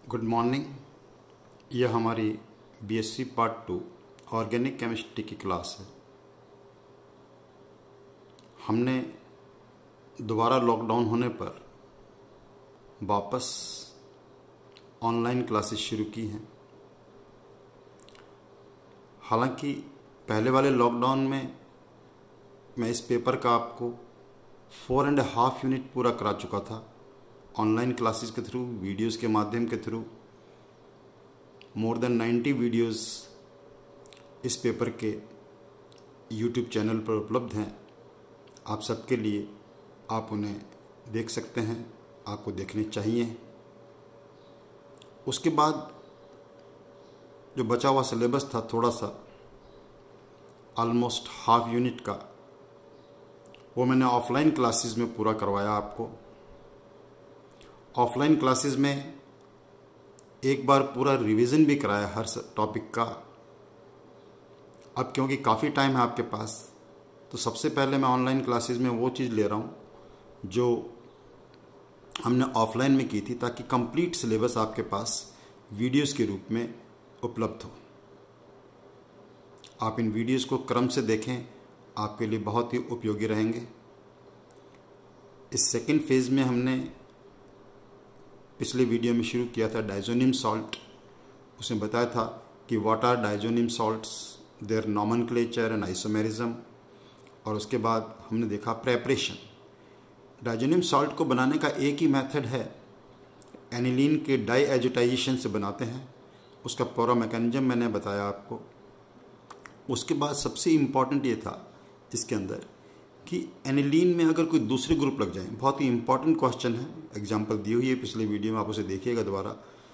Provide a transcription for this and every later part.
Good morning. यह हमारी BSc part 2 organic chemistry की क्लास है। हमने दोबारा लॉकडाउन होने पर वापस ऑनलाइन क्लासेस शुरू की हैं। हालांकि पहले वाले लॉकडाउन में मैं इस पेपर का आपको 4.5 यूनिट पूरा करा चुका था ऑनलाइन क्लासेस के थ्रू, वीडियोस के माध्यम के थ्रू। मोर देन 90 वीडियोस इस पेपर के यूट्यूब चैनल पर उपलब्ध हैं आप सबके लिए। आप उन्हें देख सकते हैं, आपको देखने चाहिए। उसके बाद जो बचा हुआ सिलेबस था थोड़ा सा, ऑलमोस्ट हाफ यूनिट का, वो मैंने ऑफलाइन क्लासेस में पूरा करवाया आपको। ऑफलाइन क्लासेस में एक बार पूरा रिवीजन भी कराया हर टॉपिक का। अब क्योंकि काफ़ी टाइम है आपके पास, तो सबसे पहले मैं ऑनलाइन क्लासेस में वो चीज़ ले रहा हूँ जो हमने ऑफलाइन में की थी, ताकि कंप्लीट सिलेबस आपके पास वीडियोस के रूप में उपलब्ध हो। आप इन वीडियोस को क्रम से देखें, आपके लिए बहुत ही उपयोगी रहेंगे। इस सेकंड फेज़ में हमने पिछले वीडियो में शुरू किया था डाइजोनियम सॉल्ट। उसमें बताया था कि what are diazonium salts, their nomenclature and isomerism. और उसके बाद हमने देखा प्रेपरेशन। डाइजोनियम सॉल्ट को बनाने का एक ही मेथड है, एनिलीन के डाईएजिटाइजेशन से बनाते हैं। उसका पूरा मैकेनिज्म मैंने बताया आपको। उसके बाद सबसे इम्पॉर्टेंट ये था इसके अंदर कि एनिलीन में अगर कोई दूसरे ग्रुप लग जाए, बहुत ही इंपॉर्टेंट क्वेश्चन है, एग्जांपल दी हुई है पिछले वीडियो में, आप उसे देखिएगा दोबारा।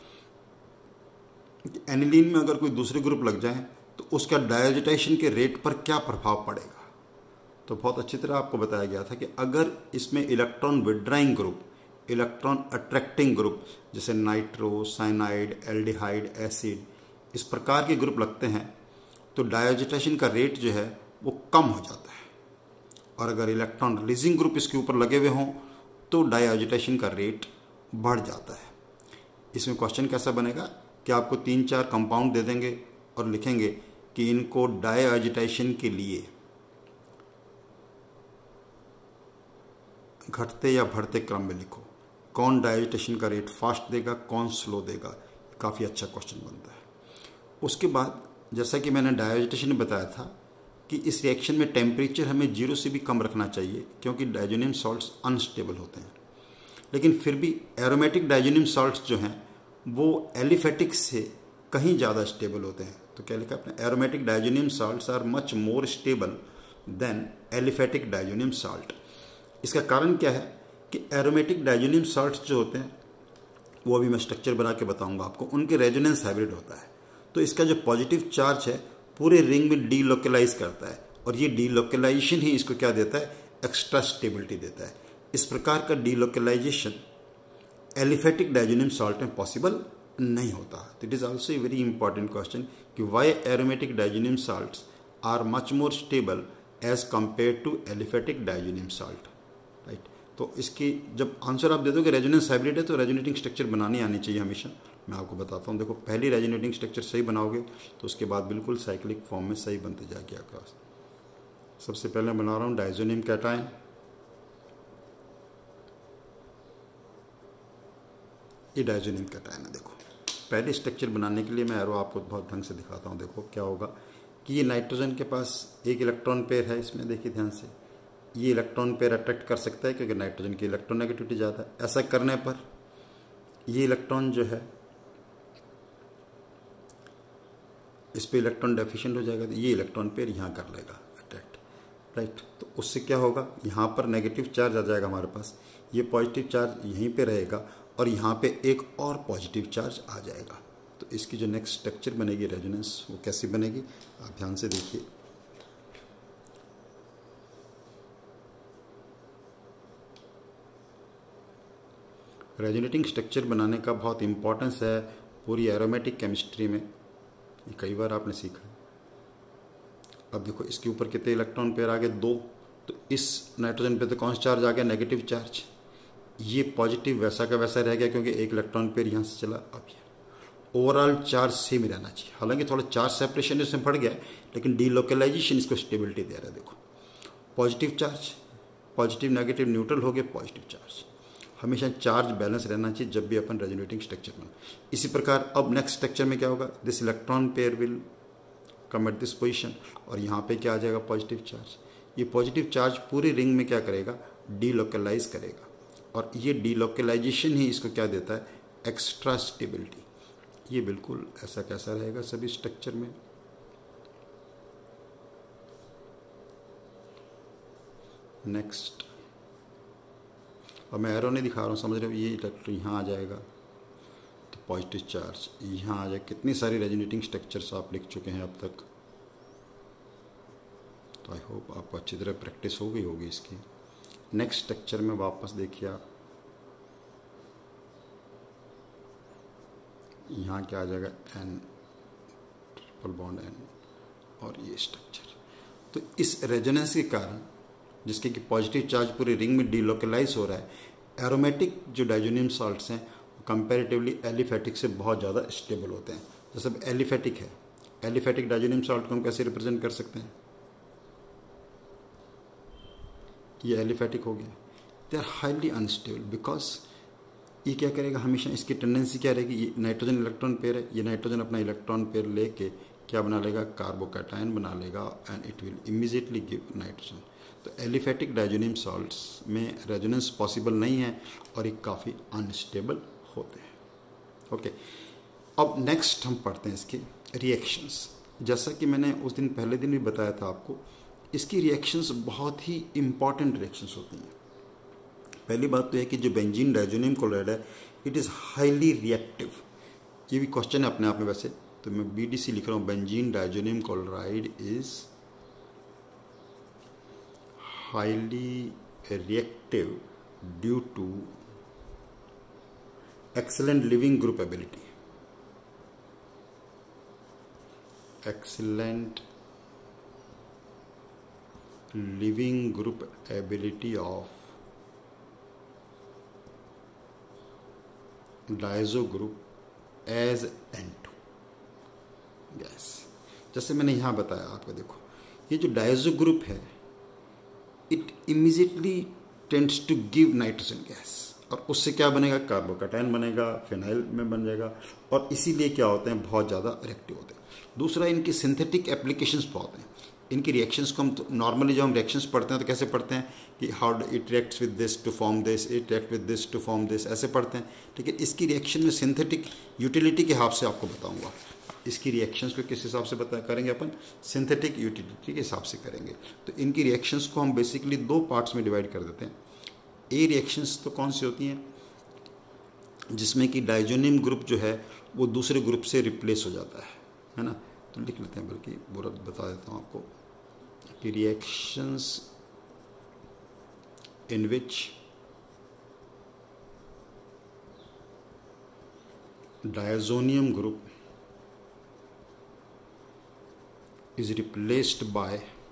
एनिलीन में अगर कोई दूसरे ग्रुप लग जाए तो उसका डायजेटाइजेशन के रेट पर क्या प्रभाव पड़ेगा। तो बहुत अच्छी तरह आपको बताया गया था कि अगर इसमें electron withdrawing group, electron attracting group, जैसे नाइट्रो, साइनाइड, एल्डिहाइड, एसिड, इस प्रकार के ग्रुप लगते हैं तो डायजेटाइजेशन का रेट जो है वो कम हो जाता है। और अगर इलेक्ट्रॉन रिलीजिंग ग्रुप इसके ऊपर लगे हुए हों तो डायजेटाइजेशन का रेट बढ़ जाता है। इसमें क्वेश्चन कैसा बनेगा कि आपको 3-4 कंपाउंड दे देंगे और लिखेंगे कि इनको डायजेटाइजेशन के लिए घटते या बढ़ते क्रम में लिखो। कौन डायजेटेशन का रेट फास्ट देगा, कौन स्लो देगा। काफ़ी अच्छा क्वेश्चन बनता है। उसके बाद जैसा कि मैंने डायजेटेशन में बताया था कि इस रिएक्शन में टेम्परेचर हमें 0 से भी कम रखना चाहिए, क्योंकि डाइजोनियम सॉल्ट्स अनस्टेबल होते हैं। लेकिन फिर भी एरोमेटिक डाइजोनियम सॉल्ट्स जो हैं वो एलिफेटिक से कहीं ज़्यादा स्टेबल होते हैं। तो क्या लिखा आपने, aromatic diazonium salts are much more stable than aliphatic diazonium salt. इसका कारण क्या है कि एरोमेटिक डाइजोनियम सॉल्ट्स जो होते हैं, वो अभी मैं स्ट्रक्चर बना के बताऊँगा आपको, उनके रेजोनेंस हाइब्रिड होता है। तो इसका जो पॉजिटिव चार्ज है पूरे रिंग में डीलोकलाइज करता है, और ये डीलोकलाइजेशन ही इसको क्या देता है, एक्स्ट्रा स्टेबिलिटी देता है। इस प्रकार का डीलोकलाइजेशन एलिफेटिक डाइजोनियम सॉल्ट में पॉसिबल नहीं होता। तो it is also a very important question कि why aromatic diazonium salts are much more stable as compare to aliphatic diazonium salt, right. तो इसकी जब आंसर आप दे दो कि रेजोनेंस हाइब्रिड है, तो रेजोनेटिंग स्ट्रक्चर बनानी आनी चाहिए हमेशा। मैं आपको बताता हूँ। देखो, पहली रेजोनेटिंग स्ट्रक्चर सही बनाओगे तो उसके बाद बिल्कुल साइक्लिक फॉर्म में सही बनते जाएगी आकाश। सबसे पहले बना रहा हूँ डाइजोनियम कैटायन। ये डाइजोनियम कैटायन है। देखो, पहले स्ट्रक्चर बनाने के लिए मैं एरो आपको बहुत ढंग से दिखाता हूँ। देखो क्या होगा कि ये नाइट्रोजन के पास एक इलेक्ट्रॉन पेयर है। इसमें देखिए ध्यान से, ये इलेक्ट्रॉन पेयर अट्रैक्ट कर सकता है क्योंकि नाइट्रोजन की इलेक्ट्रोनेगेटिविटी ज़्यादा है। ऐसा करने पर ये इलेक्ट्रॉन जो है इस पे इलेक्ट्रॉन डेफिशिएंट हो जाएगा, तो ये इलेक्ट्रॉन पेयर यहाँ कर लेगा अट्रैक्ट, राइट। तो उससे क्या होगा, यहाँ पर नेगेटिव चार्ज आ जाएगा हमारे पास, ये पॉजिटिव चार्ज यहीं पे रहेगा और यहाँ पे एक और पॉजिटिव चार्ज आ जाएगा। तो इसकी जो नेक्स्ट स्ट्रक्चर बनेगी रेजोनेंस, वो कैसी बनेगी आप ध्यान से देखिए। रेजोनेटिंग स्ट्रक्चर बनाने का बहुत इंपॉर्टेंस है पूरी एरोमेटिक केमिस्ट्री में, ये कई बार आपने सीखा है। अब देखो, इसके ऊपर कितने इलेक्ट्रॉन पेयर आ गए, 2। तो इस नाइट्रोजन पे तो कौन सा चार्ज आ गया, नेगेटिव चार्ज। ये पॉजिटिव वैसा का वैसा रह गया क्योंकि एक इलेक्ट्रॉन पेयर यहाँ से चला। अब ये ओवरऑल चार्ज सेम ही रहना चाहिए। हालांकि थोड़ा चार्ज सेपरेशन इसमें बढ़ गया है, लेकिन डीलोकलाइजेशन इसको स्टेबिलिटी दे रहा है। देखो positive charge, positive negative neutral हो गए, पॉजिटिव चार्ज। हमेशा चार्ज बैलेंस रहना चाहिए जब भी अपन रेजोनेटिंग स्ट्रक्चर में। इसी प्रकार अब नेक्स्ट स्ट्रक्चर में क्या होगा, this electron pair will come at this position, और यहाँ पे क्या आ जाएगा, पॉजिटिव चार्ज। ये पॉजिटिव चार्ज पूरी रिंग में क्या करेगा, डीलोकलाइज करेगा, और ये डीलोकलाइजेशन ही इसको क्या देता है, एक्स्ट्रा स्टेबिलिटी। ये बिल्कुल ऐसा कैसा रहेगा सभी स्ट्रक्चर में। नेक्स्ट, और मैं एरो नहीं दिखा रहा हूँ, समझ रहे हो, ये इलेक्ट्रॉन यहाँ आ जाएगा तो पॉजिटिव चार्ज यहाँ आ जाए। कितनी सारी रेजोनेटिंग स्ट्रक्चर्स आप लिख चुके हैं अब तक, तो आई होप आपको अच्छी तरह प्रैक्टिस हो गई होगी इसकी। नेक्स्ट स्ट्रक्चर में वापस देखिए आप, यहाँ क्या आ जाएगा, एन, ट्रिपल बॉन्ड एन, और ये स्ट्रक्चर। तो इस रेजोनेंस के कारण, जिसके कि पॉजिटिव चार्ज पूरी रिंग में डीलोकलाइज हो रहा है, एरोमेटिक जो डाइजोनियम सॉल्ट्स हैं वो कंपैरेटिवली एलिफेटिक से बहुत ज़्यादा स्टेबल होते हैं। जैसे एलिफेटिक है, एलिफेटिक डाइजोनियम सॉल्ट को हम कैसे रिप्रेजेंट कर सकते हैं, ये एलिफेटिक हो गया। They are highly unstable because ये क्या करेगा, हमेशा इसकी टेंडेंसी क्या रहेगी, ये नाइट्रोजन इलेक्ट्रॉन पेयर है, ये नाइट्रोजन अपना इलेक्ट्रॉन पेयर लेके क्या बना लेगा, कार्बोकैटायन बना लेगा, and it will immediately give nitrogen. तो एलिफेटिक डाइजोनियम सॉल्ट्स में रेजोनेंस पॉसिबल नहीं है और ये काफ़ी अनस्टेबल होते हैं। ओके, अब नेक्स्ट हम पढ़ते हैं इसके रिएक्शंस। जैसा कि मैंने उस दिन पहले दिन भी बताया था आपको, इसकी रिएक्शंस बहुत ही इंपॉर्टेंट रिएक्शंस होती हैं। पहली बात तो है कि जो बेंजीन डाइजोनियम क्लोराइड है, इट इज़ हाईली रिएक्टिव। ये भी क्वेश्चन है अपने आप में वैसे, तो मैं BDC लिख रहा हूँ, benzene diazonium chloride is highly reactive due to excellent living group ability, excellent living group ability of diazo group as N2 gas. जैसे मैंने यहाँ बताया आपको, देखो ये जो डायजो ग्रुप है, it immediately tends to give nitrogen gas, और उससे क्या बनेगा, कार्बोकैटायन बनेगा, फिनाइल में बन जाएगा, और इसीलिए क्या होते हैं, बहुत ज़्यादा रिएक्टिव होते हैं। दूसरा, इनकी सिंथेटिक एप्लीकेशंस बहुत हैं। इनकी रिएक्शंस को हम तो नॉर्मली जब हम रिएक्शंस पढ़ते हैं तो कैसे पढ़ते हैं कि how it reacts with this to form this, it react with this to form this, ऐसे पढ़ते हैं। ठीक है, इसकी रिएक्शन में सिंथेटिक यूटिलिटी के हिसाब से आपको बताऊंगा। इसकी रिएक्शंस को किस हिसाब से करेंगे अपन, सिंथेटिक यूटिलिटी के हिसाब से करेंगे। तो इनकी रिएक्शंस को हम बेसिकली दो पार्ट्स में डिवाइड कर देते हैं। ए रिएक्शंस तो कौन सी होती हैं, जिसमें कि डाइजोनियम ग्रुप जो है वो दूसरे ग्रुप से रिप्लेस हो जाता है ना। तो लिख लेते हैं, बल्कि पूरा बता देता हूँ आपको कि reactions in which diazonium group is replaced by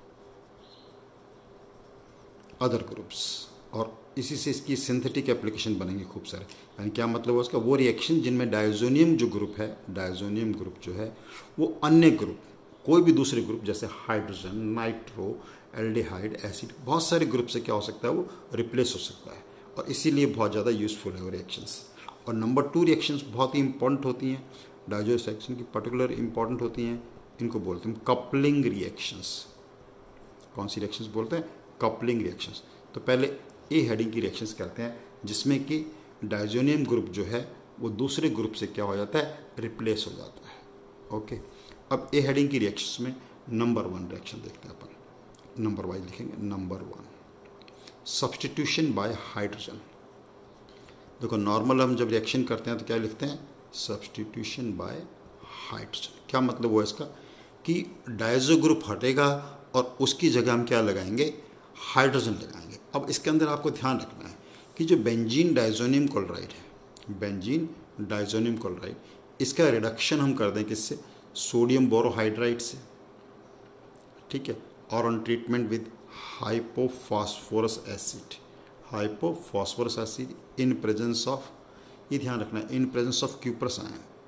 other groups, और इसी से इसकी सिंथेटिक एप्लीकेशन बनेंगे खूब सारे। यानी क्या मतलब है उसका, वो रिएक्शन जिनमें डायजोनियम जो ग्रुप है, डायजोनियम ग्रुप जो है वो अन्य ग्रुप, कोई भी दूसरे ग्रुप जैसे हाइड्रोजन, नाइट्रो, एल्डिहाइड, एसिड, बहुत सारे ग्रुप से क्या हो सकता है, वो रिप्लेस हो सकता है, और इसीलिए बहुत ज़्यादा यूजफुल है वो रिएक्शंस। और नंबर 2 रिएक्शंस बहुत ही इंपॉर्टेंट होती हैं, डायजो रिएक्शन की पर्टिकुलर इंपॉर्टेंट होती हैं, इनको बोलते हैं कपलिंग रिएक्शंस। कौन सी रिएक्शंस बोलते हैं, कपलिंग रिएक्शंस। तो पहले ए हेडिंग की रिएक्शंस करते हैं, जिसमें कि डायजोनियम ग्रुप जो है वो दूसरे ग्रुप से क्या हो जाता है, रिप्लेस हो जाता है। ओके, अब ए हेडिंग की रिएक्शंस में नंबर 1 रिएक्शन देखते हैं अपन, नंबर वाइज लिखेंगे। Number 1, substitution by hydrogen. देखो नॉर्मल हम जब रिएक्शन करते हैं तो क्या लिखते हैं, सब्स्टिट्यूशन बाय हाइड्रोजन। क्या मतलब हुआ इसका, कि डायजो ग्रुप हटेगा और उसकी जगह हम क्या लगाएंगे, हाइड्रोजन लगाएंगे। अब इसके अंदर आपको ध्यान रखना है कि जो बेंजीन डाइजोनियम क्लोराइड है, बेंजीन डाइजोनियम क्लोराइड, इसका रिडक्शन हम कर दें किससे, सोडियम बोरोहाइड्राइड से। ठीक है, और on treatment with hypophosphorous acid, hypophosphorous acid in presence of, ये ध्यान रखना है, in presence of cuprous ion.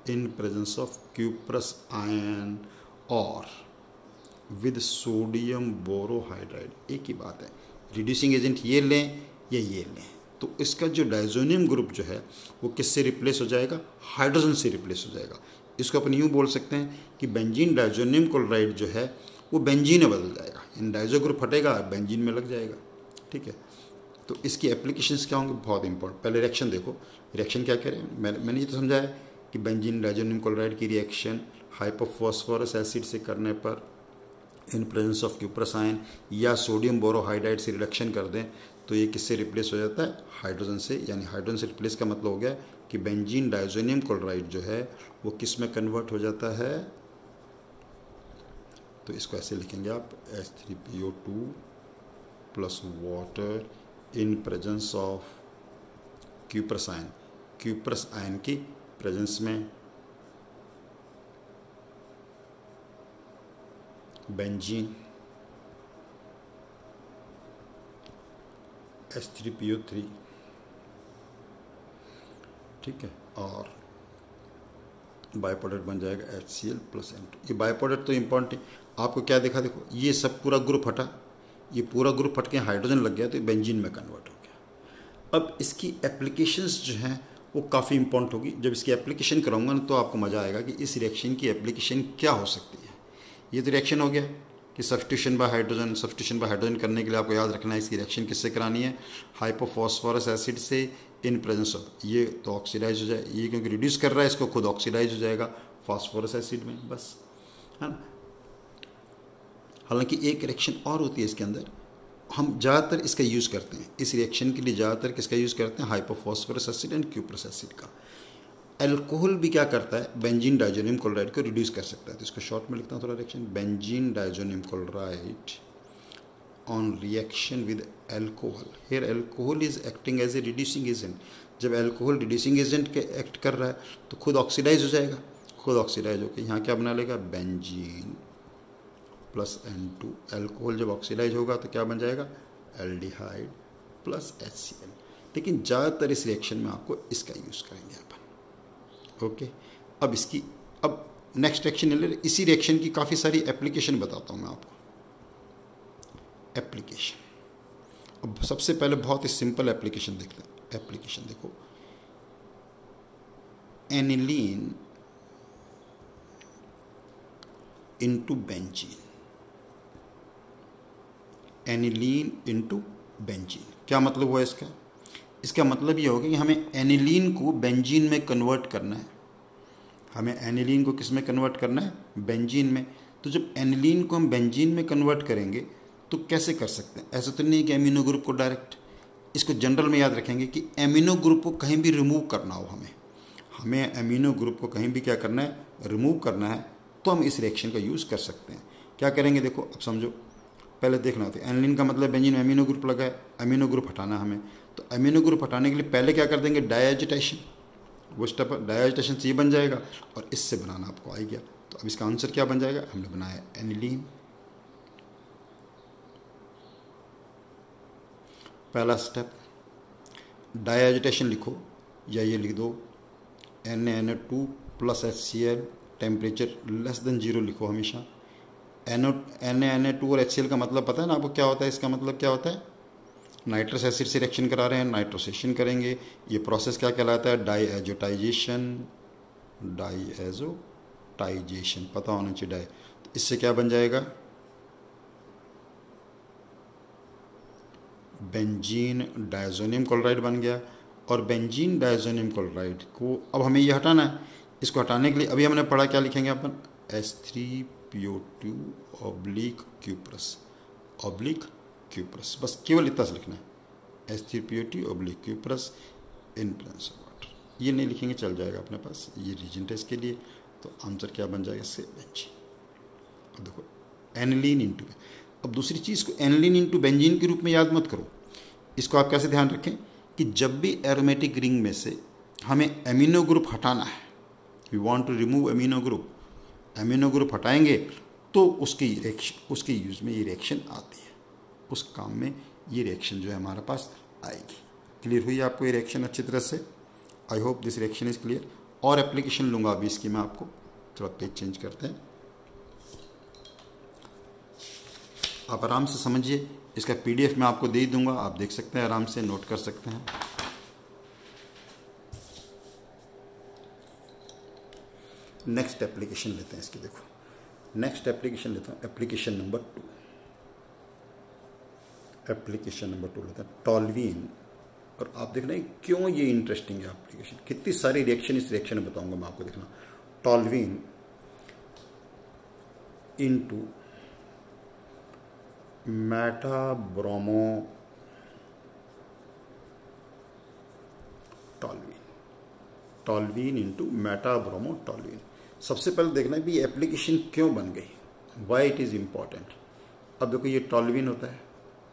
in presence of cuprous ion और विद सोडियम बोरोहाइड्राइड, एक ही बात है। रिड्यूसिंग एजेंट ये लें या ये लें, तो इसका जो डायजोनियम ग्रुप जो है वो किससे रिप्लेस हो जाएगा? हाइड्रोजन से रिप्लेस हो जाएगा। इसको अपन यूँ बोल सकते हैं कि बेंजीन डायजोनियम क्लोराइड जो है वो बेंजीन में बदल जाएगा, इन डायजो ग्रुप हटेगा, बेंजीन में लग जाएगा। ठीक है, तो इसकी एप्लीकेशंस क्या होंगे? बहुत इंपॉर्टेंट। पहले रिएक्शन देखो, रिएक्शन क्या कह रहे हैं? मैंने ये तो समझा है कि बेंजीन डायजोनियम क्लोराइड की रिएक्शन हाइपोफॉस्फोरस एसिड से करने पर in presence of cuprous ion या सोडियम बोरोहाइड्राइड से रिडक्शन कर दें तो ये किससे रिप्लेस हो जाता है? हाइड्रोजन से। यानी हाइड्रोजन से रिप्लेस का मतलब हो गया कि बेंजीन डायजोनियम क्लोराइड जो है वो किस में कन्वर्ट हो जाता है? तो इसको ऐसे लिखेंगे आप H3PO2 plus water in presence of cuprous ion. Cuprous ion की प्रेजेंस में बेंजीन H3PO3, ठीक है, और बाई प्रोडक्ट बन जाएगा HCl प्लस N2। ये बाई प्रोडक्ट तो इम्पॉर्टेंट है। आपको क्या देखा? देखो ये सब पूरा ग्रुप हटा, ये पूरा ग्रुप हट के हाइड्रोजन लग गया तो ये बेंजीन में कन्वर्ट हो गया। अब इसकी एप्लीकेशंस जो हैं वो काफ़ी इंपॉर्टेंट होगी। जब इसकी एप्लीकेशन कराऊंगा ना तो आपको मज़ा आएगा कि इस रिएक्शन की एप्लीकेशन क्या हो सकती है। ये तो रिएक्शन हो गया कि substitution by hydrogen. Substitution by hydrogen करने के लिए आपको याद रखना है इसकी रिएक्शन किससे करानी है? हाइपोफॉस्फोरस एसिड से इन प्रेजेंस ऑफ, ये तो ऑक्सीडाइज हो जाए, ये क्योंकि रिड्यूस कर रहा है इसको खुद ऑक्सीडाइज हो जाएगा फास्फोरस एसिड में, बस, है ना। हालांकि एक रिएक्शन और होती है इसके अंदर, हम ज़्यादातर इसका यूज़ करते हैं इस रिएक्शन के लिए, ज़्यादातर किसका यूज़ करते हैं? Hypophosphorous acid and cuprous acid का। अल्कोहल भी क्या करता है? बेंजीन डायजोनियम क्लोराइड को रिड्यूस कर सकता है। तो इसको शॉर्ट में लिखता हूँ थोड़ा reaction. Benzene diazonium chloride on reaction with alcohol, here alcohol is acting as a reducing agent. जब अल्कोहल रिड्यूसिंग एजेंट के एक्ट कर रहा है तो खुद ऑक्सीडाइज हो जाएगा, खुद ऑक्सीडाइज होकर यहाँ क्या बना लेगा? Benzene plus N2। अल्कोहल जब ऑक्सीडाइज होगा तो क्या बन जाएगा? Aldehyde plus HCl। लेकिन ज़्यादातर इस रिएक्शन में आपको इसका यूज़ करेंगे अपन। ओके, अब इसकी नेक्स्ट रिएक्शन ले, इसी रिएक्शन की काफ़ी सारी एप्लीकेशन बताता हूँ मैं आपको। एप्लीकेशन, अब सबसे पहले बहुत ही सिंपल एप्लीकेशन देखते हैं। एप्लीकेशन देखो, aniline into benzene. Aniline into benzene क्या मतलब हुआ इसका? इसका मतलब ये होगा कि हमें एनिलीन को बेंजीन में कन्वर्ट करना है। हमें एनिलीन को किस में कन्वर्ट करना है? बेंजीन में। तो जब एनिलीन को हम बेंजीन में कन्वर्ट करेंगे तो कैसे कर सकते हैं? ऐसा तो नहीं कि एमिनो ग्रुप को डायरेक्ट, इसको जनरल में याद रखेंगे कि एमिनो ग्रुप को कहीं भी रिमूव करना हो, हमें एमिनो ग्रुप को कहीं भी क्या करना है? रिमूव करना है, तो हम इस रिएक्शन का यूज़ कर सकते हैं। क्या करेंगे? देखो अब समझो, पहले देखना होता है एनिलीन का मतलब बेंजीन में अमीनो ग्रुप लगा है, अमीनो ग्रुप हटाना हमें। तो अमीनो ग्रुप हटाने के लिए पहले क्या कर देंगे? डायएजिटेशन। वो स्टेप डायएजिटेशन से ये बन जाएगा और इससे बनाना आपको आ गया। तो अब इसका आंसर क्या बन जाएगा? हमने बनाया एनिलीन। पहला स्टेप डायएजिटेशन लिखो या ये लिख दो Na2 plus HCl, temperature less than 0 लिखो हमेशा। Na2 और HCl का मतलब पता है ना आपको क्या होता है? इसका मतलब क्या होता है? नाइट्रस एसिड से रिएक्शन करा रहे हैं, नाइट्रोसेशन करेंगे। ये प्रोसेस क्या कहलाता है? डाईएजोटाइजेशन। डाईएजोटाइजेशन पता होना चाहिए डाई। तो इससे क्या बन जाएगा? बेंजीन डायजोनियम क्लोराइड बन गया। और बेंजीन डायजोनियम क्लोराइड को अब हमें ये हटाना है। इसको हटाने के लिए अभी हमने पढ़ा, क्या लिखेंगे अपन? H3PO2 ऑब्लिक क्यूप्रस, बस केवल इतना से लिखना है। H3PO2 oblique cuprous in presence of water. ये नहीं लिखेंगे चल जाएगा अपने पास, ये रीजन टेस्ट के लिए। तो आंसर क्या बन जाएगा? इससे बेंजीन। अब देखो एनिलीन इंटू, अब दूसरी चीज़ को एनिलीन इंटू बेंजीन के रूप में याद मत करो। इसको आप कैसे ध्यान रखें कि जब भी एरोमेटिक रिंग में से हमें एमिनो ग्रुप हटाना है, we want to remove amino group हटाएंगे तो उसके यूज़ में ये रिएक्शन आती है, उस काम में ये रिएक्शन जो है हमारे पास आएगी। क्लियर हुई आपको ये रिएक्शन अच्छी तरह से? I hope this reaction is clear. और एप्लीकेशन लूँगा अभी इसकी मैं आपको, थोड़ा पेज चेंज करते हैं, आप आराम से समझिए। इसका PDF मैं आपको दे ही दूँगा, आप देख सकते हैं, आराम से नोट कर सकते हैं। नेक्स्ट एप्लीकेशन लेते हैं इसकी, देखो नेक्स्ट एप्लीकेशन लेता हूँ, एप्लीकेशन नंबर 2। एप्लीकेशन नंबर 2 लेते हैं, टॉल्वीन। और आप देख रहे हैं क्यों ये इंटरेस्टिंग है एप्लीकेशन, कितनी सारी रिएक्शन इस रिएक्शन में बताऊंगा मैं आपको, देखना। Toluene into meta bromo toluene, toluene into meta bromo toluene. सबसे पहले देखना है भी एप्लीकेशन क्यों बन गई, वाई इट इज इंपॉर्टेंट। अब देखो ये टॉल्वीन होता है,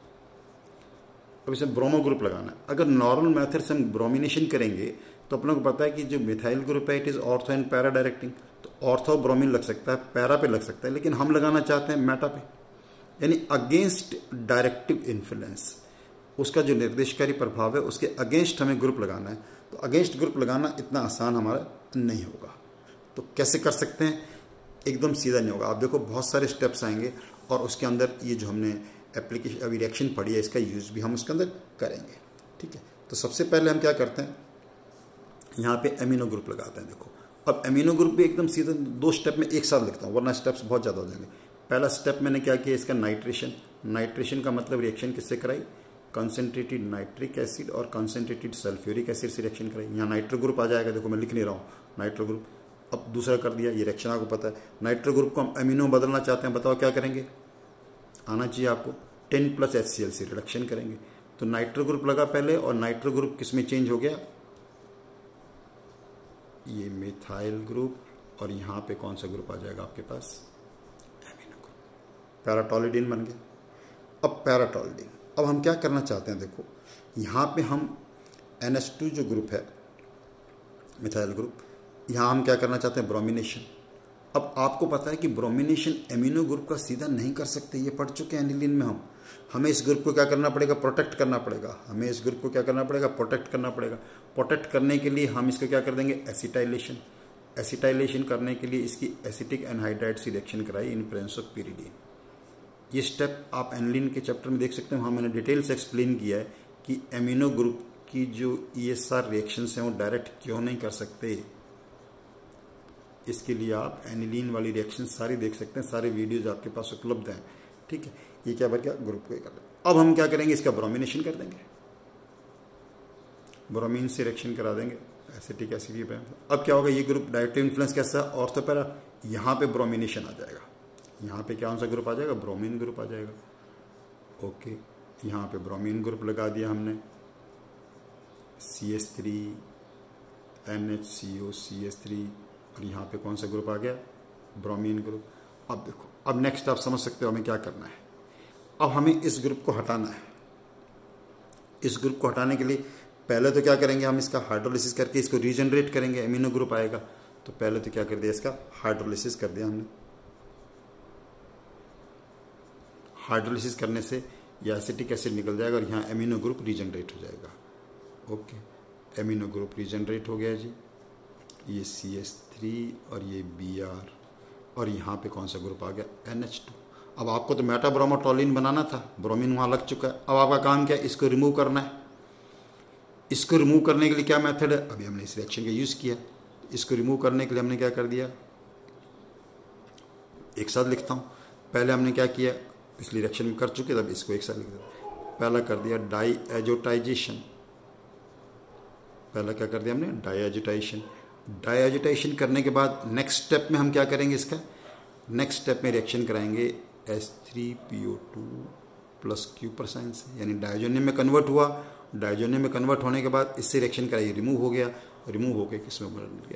अब इसे ब्रोमो ग्रुप लगाना है। अगर नॉर्मल मेथड से हम ब्रोमिनेशन करेंगे तो अपने को पता है कि जो मिथाइल ग्रुप है it is ortho and para directing, तो ऑर्थो ब्रोमीन लग सकता है, पैरा पे लग सकता है, लेकिन हम लगाना चाहते हैं मेटा पे, यानी अगेंस्ट डायरेक्टिव इन्फ्लुएंस, उसका जो निर्देशकारी प्रभाव है उसके अगेंस्ट हमें ग्रुप लगाना है। तो अगेंस्ट ग्रुप लगाना इतना आसान हमारा नहीं होगा। तो कैसे कर सकते हैं, एकदम सीधा नहीं होगा। आप देखो बहुत सारे स्टेप्स आएंगे और उसके अंदर ये जो हमने एप्लीकेशन अभी रिएक्शन पढ़ी है इसका यूज़ भी हम उसके अंदर करेंगे, ठीक है। तो सबसे पहले हम क्या करते हैं, यहाँ पे एमिनो ग्रुप लगाते हैं। देखो अब एमिनो ग्रुप भी एकदम सीधा 2 स्टेप में एक साथ लिखता हूँ, वरना स्टेप्स बहुत ज़्यादा हो जाएंगे। पहला स्टेप मैंने क्या किया, इसका नाइट्रेशन। नाइट्रेशन का मतलब रिएक्शन किससे कराई, कंसनट्रेटेड नाइट्रिक एसिड और कंसनट्रेटेड सल्फ्यूरिक एसिड से रिएक्शन कराई। यहाँ नाइट्रो ग्रुप आ जाएगा, देखो मैं लिख नहीं रहा हूँ नाइट्रो ग्रुप। अब दूसरा कर दिया, ये रिएक्शन आपको पता है। नाइट्रो ग्रुप को हम एमिनो बदलना चाहते हैं, बताओ क्या करेंगे, आना चाहिए आपको 10+ HCl से रिडक्शन करेंगे। तो नाइट्रो ग्रुप लगा पहले, और नाइट्रो ग्रुप किस में चेंज हो गया, ये मिथाइल ग्रुप, और यहाँ पे कौन सा ग्रुप आ जाएगा आपके पास, एमिनो ग्रुप, पैराटोलिडीन बन गया। अब पैराटोलिडीन, अब हम क्या करना चाहते हैं, देखो यहाँ पे हम NH2 जो ग्रुप है मिथाइल ग्रुप, यहाँ हम क्या करना चाहते हैं, ब्रोमिनेशन। अब आपको पता है कि ब्रोमिनेशन एमिनो ग्रुप का सीधा नहीं कर सकते, ये पढ़ चुके हैं एनिलीन में हम। हमें इस ग्रुप को क्या करना पड़ेगा, प्रोटेक्ट करना पड़ेगा। हमें इस ग्रुप को क्या करना पड़ेगा, प्रोटेक्ट करना पड़ेगा। प्रोटेक्ट करने के लिए हम इसको क्या कर देंगे, एसिटाइलेशन। एसिटाइलेशन करने के लिए इसकी एसिटिक एनहाइड्राइड से रिएक्शन कराई इन प्रेजेंस ऑफ pyridine। ये स्टेप आप एनिलीन के चैप्टर में देख सकते हैं, वहाँ मैंने डिटेल से एक्सप्लेन किया है कि एमिनो ग्रुप की जो ESR रिएक्शंस हैं वो डायरेक्ट क्यों नहीं कर सकते। इसके लिए आप एनिलीन वाली रिएक्शन सारी देख सकते हैं, सारे वीडियोज आपके पास उपलब्ध हैं, ठीक है। ये क्या बन गया, ग्रुप को कर दें। अब हम क्या करेंगे, इसका ब्रोमिनेशन कर देंगे, ब्रोमीन से रिएक्शन करा देंगे एसिटिक एसिड पे। अब क्या होगा, ये ग्रुप डायरेक्टिव इन्फ्लुएंस कैसा है, ऑर्थो पैरा, यहाँ पे ब्रोमिनेशन आ जाएगा। यहाँ पे कौन सा ग्रुप आ जाएगा, ब्रोमीन ग्रुप आ जाएगा। ओके, यहाँ पे ब्रोमीन ग्रुप लगा दिया हमने, CH3 NHCO CH3, और यहाँ पे कौन सा ग्रुप आ गया, ब्रोमीन ग्रुप। अब देखो, अब नेक्स्ट आप समझ सकते हो हमें क्या करना है। अब हमें इस ग्रुप को हटाना है। इस ग्रुप को हटाने के लिए पहले तो क्या करेंगे, हम इसका हाइड्रोलिसिस करके इसको रीजनरेट करेंगे, एमिनो ग्रुप आएगा। तो पहले तो क्या कर दिया, इसका हाइड्रोलिसिस कर दिया हमने। हाइड्रोलिसिस करने से यह एसिटिक एसिड निकल जाएगा और यहाँ एमिनो ग्रुप रीजनरेट हो जाएगा। ओके, एमिनो ग्रुप रीजनरेट हो गया जी, ये CH3 और ये Br, और यहाँ पे कौन सा ग्रुप आ गया, NH2। अब आपको तो मेटाब्रोमोटोलिन बनाना था, ब्रोमीन वहाँ लग चुका है। अब आपका काम क्या है, इसको रिमूव करना है। इसको रिमूव करने के लिए क्या मेथड है, अभी हमने इस रिएक्शन का यूज़ किया। इसको रिमूव करने के लिए हमने क्या कर दिया, एक साथ लिखता हूँ। पहले हमने क्या किया, पिछली रिएक्शन में कर चुके, तब इसको एक साथ लिख दिया। पहला कर दिया डाईएजोटाइजेशन, पहला क्या कर दिया हमने, डाईएजोटाइजेशन। डाईएजोटाइजेशन करने के बाद नेक्स्ट स्टेप में हम क्या करेंगे, इसका नेक्स्ट स्टेप में रिएक्शन कराएंगे H3PO2 + Q% से, यानी डायजोनियम में कन्वर्ट हुआ। डायजोनियम में कन्वर्ट होने के बाद इससे रिएक्शन कराइए, रिमूव हो गया। रिमूव होकर किसमें बन गया,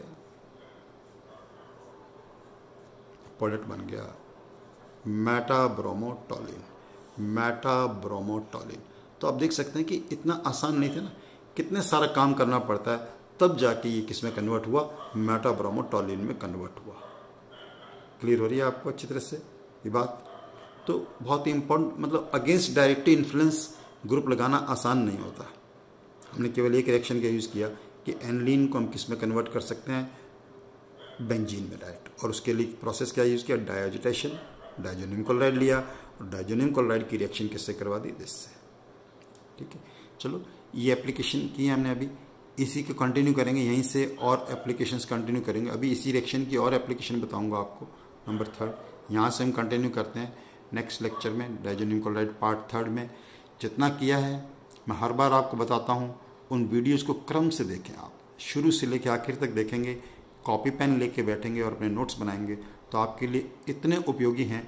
प्रोडक्ट बन गया मेटाब्रोमोटोलिन। मेटाब्रोमोटोलिन, तो आप देख सकते हैं कि इतना आसान नहीं था ना, कितने सारा काम करना पड़ता है, तब जाके ये किस में कन्वर्ट हुआ, मेटाब्रोमोटोलिन में कन्वर्ट हुआ। क्लियर हो रही है आपको अच्छी तरह से ये बात। तो बहुत ही इंपॉर्टेंट, मतलब अगेंस्ट डायरेक्टिव इन्फ्लुएंस ग्रुप लगाना आसान नहीं होता। हमने केवल एक रिएक्शन का यूज़ किया कि एनलीन को हम किस में कन्वर्ट कर सकते हैं, बेंजीन में डायरेक्ट। और उसके लिए प्रोसेस क्या यूज़ किया, डायोजिटेशन, डायजोनियम क्लोराइड लिया और डायजोनियम क्लोराइड की रिएक्शन किससे करवा दी, इससे। ठीक है, चलो ये एप्लीकेशन की हमने अभी, इसी को कंटिन्यू करेंगे यहीं से, और एप्लीकेशंस कंटिन्यू करेंगे। अभी इसी रिएक्शन की और एप्लीकेशन बताऊंगा आपको, नंबर 3। यहाँ से हम कंटिन्यू करते हैं नेक्स्ट लेक्चर में, डायजोनियम क्लोराइड पार्ट 3 में। जितना किया है मैं हर बार आपको बताता हूँ, उन वीडियोज़ को क्रम से देखें आप, शुरू से लेकर आखिर तक देखेंगे, कॉपी पेन लेके बैठेंगे और अपने नोट्स बनाएंगे तो आपके लिए इतने उपयोगी हैं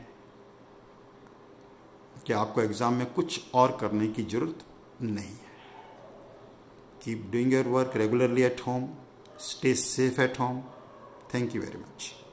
कि आपको एग्ज़ाम में कुछ और करने की ज़रूरत नहीं है। Keep doing your work regularly at home, stay safe at home. Thank you very much.